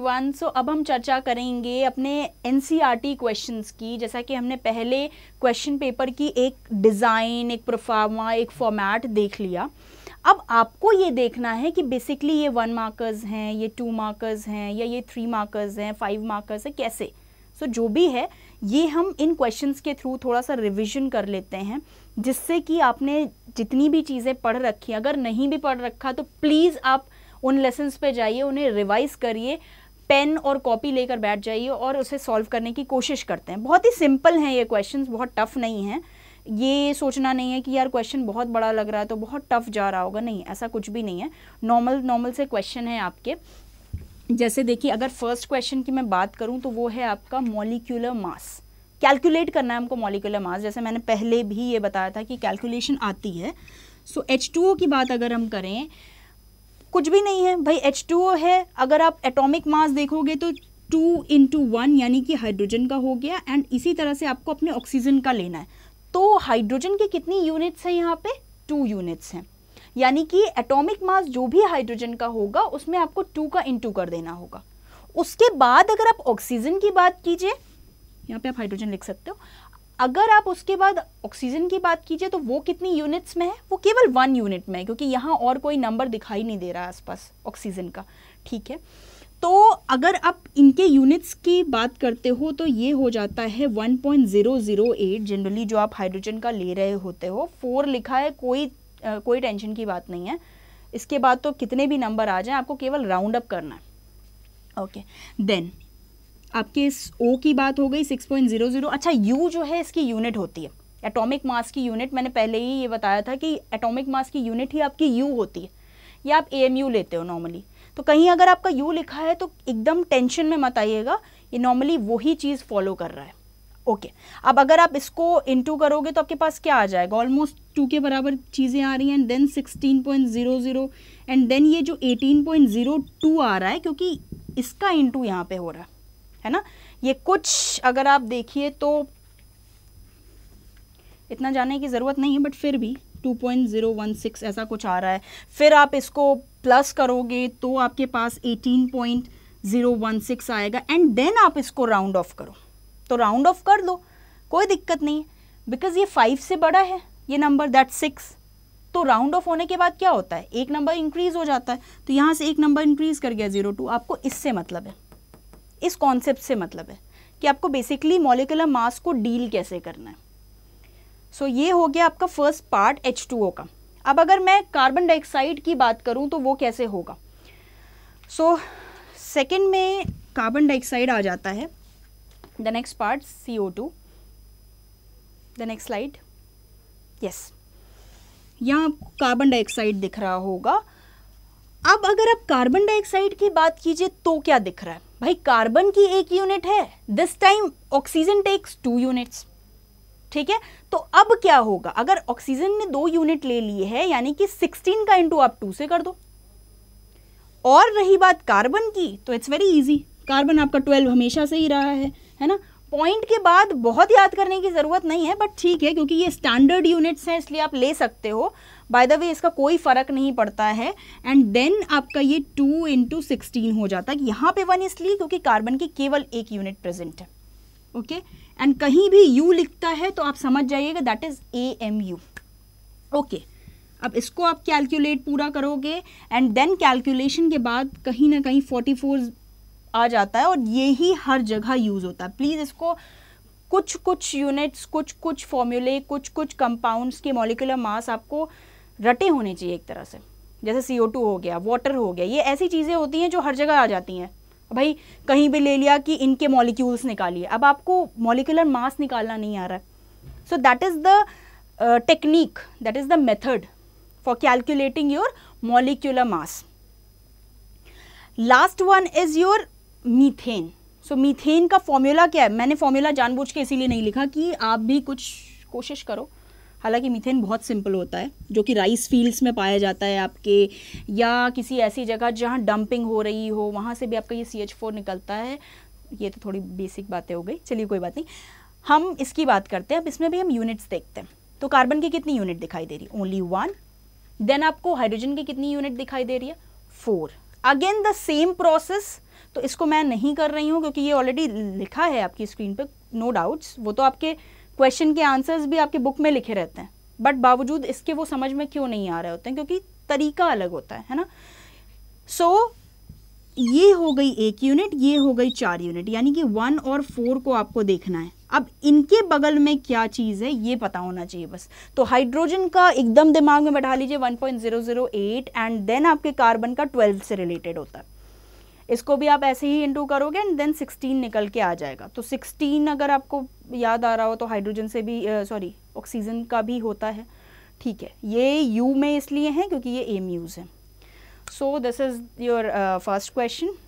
Everyone. सो अब हम चर्चा करेंगे अपने एनसीईआरटी क्वेश्चंस की। जैसा कि हमने पहले क्वेश्चन पेपर की एक डिज़ाइन, एक प्रोफार्मा, एक फॉर्मेट देख लिया। अब आपको ये देखना है कि बेसिकली ये 1 मार्कर्स हैं, ये 2 मार्कर्स हैं, या ये 3 मार्कर्स हैं, 5 मार्कर्स हैं, कैसे। सो जो भी है ये हम इन क्वेश्चंस के थ्रू थोड़ा सा रिविजन कर लेते हैं, जिससे कि आपने जितनी भी चीज़ें पढ़ रखी, अगर नहीं भी पढ़ रखा तो प्लीज़ आप उन लेसन्स पे जाइए, उन्हें रिवाइज करिए, पेन और कॉपी लेकर बैठ जाइए और उसे सॉल्व करने की कोशिश करते हैं। बहुत ही सिंपल हैं ये क्वेश्चंस, बहुत टफ नहीं हैं। ये सोचना नहीं है कि यार क्वेश्चन बहुत बड़ा लग रहा है तो बहुत टफ जा रहा होगा, नहीं, ऐसा कुछ भी नहीं है। नॉर्मल से क्वेश्चन है आपके। जैसे देखिए, अगर फर्स्ट क्वेश्चन की मैं बात करूं तो वो है आपका मॉलिक्यूलर मास। कैलकुलेट करना है हमको मॉलिक्यूलर मास। जैसे मैंने पहले भी ये बताया था कि कैलकुलेशन आती है। सो H2O की बात अगर हम करें, कुछ भी नहीं है भाई, H2O है। अगर आप एटॉमिक मास देखोगे तो 2 × 1 यानी कि हाइड्रोजन का हो गया, एंड इसी तरह से आपको अपने ऑक्सीजन का लेना है। तो हाइड्रोजन के कितनी यूनिट्स हैं यहाँ पे? 2 यूनिट्स हैं। यानी कि एटॉमिक मास जो भी हाइड्रोजन का होगा उसमें आपको 2 का × कर देना होगा। उसके बाद अगर आप ऑक्सीजन की बात कीजिए, यहाँ पे आप हाइड्रोजन लिख सकते हो, अगर आप उसके बाद ऑक्सीजन की बात कीजिए तो वो कितनी यूनिट्स में है? वो केवल 1 यूनिट में है, क्योंकि यहाँ और कोई नंबर दिखाई नहीं दे रहा है आसपास ऑक्सीजन का। ठीक है, तो अगर आप इनके यूनिट्स की बात करते हो तो ये हो जाता है 1.008। जनरली जो आप हाइड्रोजन का ले रहे होते हो, 4 लिखा है, कोई टेंशन की बात नहीं है। इसके बाद तो कितने भी नंबर आ जाएं, आपको केवल राउंड अप करना है। ओके, देन आपके इस O की बात हो गई 6.00। अच्छा, U जो है इसकी यूनिट होती है, एटॉमिक मास की यूनिट। मैंने पहले ही ये बताया था कि एटॉमिक मास की यूनिट ही आपकी U होती है, या आप AMU लेते हो नॉर्मली। तो कहीं अगर आपका U लिखा है तो एकदम टेंशन में मत आइएगा, ये नॉर्मली वही चीज़ फॉलो कर रहा है। ओके, अब अगर आप इसको इनटू करोगे तो आपके पास क्या आ जाएगा? ऑलमोस्ट 2 के बराबर चीज़ें आ रही हैं, एंड देन 16.00, एंड देन ये जो 18.02 आ रहा है, क्योंकि इसका इनटू यहाँ पे हो रहा है ना। ये कुछ अगर आप देखिए तो इतना जानने की ज़रूरत नहीं है, बट फिर भी 2.016 ऐसा कुछ आ रहा है। फिर आप इसको प्लस करोगे तो आपके पास 18.016 आएगा, एंड देन आप इसको राउंड ऑफ करो तो राउंड ऑफ कर दो, कोई दिक्कत नहीं है, बिकॉज ये 5 से बड़ा है ये नंबर, दैट 6। तो राउंड ऑफ होने के बाद क्या होता है? एक नंबर इंक्रीज हो जाता है, तो यहाँ से एक नंबर इंक्रीज कर गया 0.2। आपको इससे मतलब है, इस कॉन्सेप्ट से मतलब है कि आपको बेसिकली मॉलिक्यूलर मास को डील कैसे करना है। सो ये हो गया आपका फर्स्ट पार्ट H2O का। अब अगर मैं कार्बन डाइऑक्साइड की बात करूं तो वो कैसे होगा? सो सेकंड में कार्बन डाइऑक्साइड आ जाता है। The next part CO2। The next slide, yes, यहाँ कार्बन डाइऑक्साइड दिख रहा होगा। अब अगर आप कार्बन डाइऑक्साइड की बात कीजिए तो क्या दिख रहा है भाई? कार्बन की 1 यूनिट है, this time oxygen takes 2 units. ठीक है, तो अब क्या होगा? अगर ऑक्सीजन ने 2 यूनिट ले लिए है, यानी कि 16 का इंटू आप 2 से कर दो। और रही बात कार्बन की, तो इट्स वेरी इजी, कार्बन आपका 12 हमेशा से ही रहा है ना। पॉइंट के बाद बहुत याद करने की ज़रूरत नहीं है, बट ठीक है, क्योंकि ये स्टैंडर्ड यूनिट्स हैं इसलिए आप ले सकते हो। बाय द वे इसका कोई फ़र्क नहीं पड़ता है। एंड देन आपका ये 2 × 16 हो जाता है। यहाँ पे 1 इसलिए क्योंकि कार्बन की केवल 1 यूनिट प्रेजेंट है। ओके, एंड कहीं भी U लिखता है तो आप समझ जाइएगा दैट इज AMU। ओके, अब इसको आप कैलकुलेट पूरा करोगे, एंड देन कैलकुलेशन के बाद कहीं ना कहीं 44 आ जाता है, और ये ही हर जगह यूज़ होता है। प्लीज़ इसको कुछ यूनिट्स, कुछ फॉर्मूले, कुछ कंपाउंड्स के मॉलिक्यूलर मास आपको रटे होने चाहिए एक तरह से। जैसे CO2 हो गया, वाटर हो गया, ये ऐसी चीज़ें होती हैं जो हर जगह आ जाती हैं। भाई कहीं भी ले लिया कि इनके मॉलिक्यूल्स निकालिए, अब आपको मॉलिक्यूलर मास निकालना नहीं आ रहा है। So that is the technique, that is the method for calculating your molecular mass. Last one is your methane. So methane का फॉर्मूला क्या है? मैंने फॉर्मूला जानबूझ के इसीलिए नहीं लिखा कि आप भी कुछ कोशिश करो। हालांकि मीथेन बहुत सिंपल होता है, जो कि राइस फील्ड्स में पाया जाता है आपके, या किसी ऐसी जगह जहाँ डंपिंग हो रही हो, वहाँ से भी आपका ये CH4 निकलता है। ये तो थोड़ी बेसिक बातें हो गई, चलिए कोई बात नहीं, हम इसकी बात करते हैं। अब इसमें भी हम यूनिट्स देखते हैं। तो कार्बन की कितनी यूनिट दिखाई दे रही है? ओनली 1। देन आपको हाइड्रोजन की कितनी यूनिट दिखाई दे रही है? 4। Again the same process. तो इसको मैं नहीं कर रही हूँ क्योंकि ये ऑलरेडी लिखा है आपकी स्क्रीन पे, नो डाउट्स। वो तो आपके क्वेश्चन के आंसर्स भी आपके बुक में लिखे रहते हैं, बट बावजूद इसके वो समझ में क्यों नहीं आ रहे होते हैं, क्योंकि तरीका अलग होता है ना। सो ये हो गई 1 यूनिट, ये हो गई 4 यूनिट, यानी कि 1 और 4 को आपको देखना है। अब इनके बगल में क्या चीज़ है ये पता होना चाहिए बस। तो हाइड्रोजन का एकदम दिमाग में बैठा लीजिए 1.008 एंड देन आपके कार्बन का 12 से रिलेटेड होता है। इसको भी आप ऐसे ही इंटू करोगे एंड देन 16 निकल के आ जाएगा। तो 16 अगर आपको याद आ रहा हो तो हाइड्रोजन से भी ऑक्सीजन का भी होता है, ठीक है। ये यू में इसलिए है क्योंकि ये एम यूज़ है। So this is your first question.